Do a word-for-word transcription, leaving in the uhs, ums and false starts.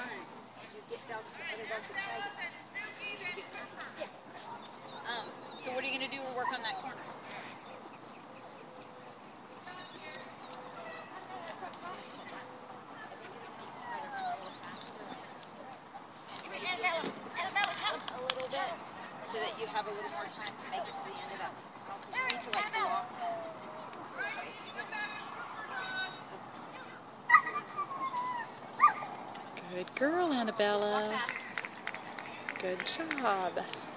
you get dogs, other dogs to tag it. Yeah. Um, so what are you going to do to work on that corner? Annabella, Annabella, come. A little bit, so that you have a little more time to make it to the end of that. You need to like walk. Good girl, Annabella. Good job.